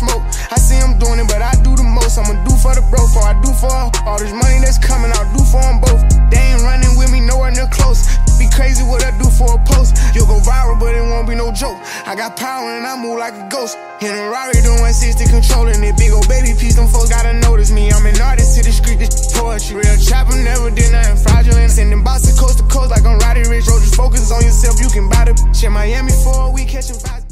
smoke. I see them doing it, but I do the most. I'ma do for the bro, for I do for her. All this money that's coming, I'll do for them both. They ain't running with me, nowhere near close. Be crazy what I do for a post. You'll go viral, but it won't be no joke. I got power and I move like a ghost. In a Rari doing 160, controlling it. Big old baby piece, them folks gotta notice me. I'm an artist to the street, this poetry. Real trapper, never did nothing fraudulent. Sending boxes coast to coast like I'm Roddy Rich. Bro, just focus on yourself, you can buy the bitch in Miami for a week, catching vibes.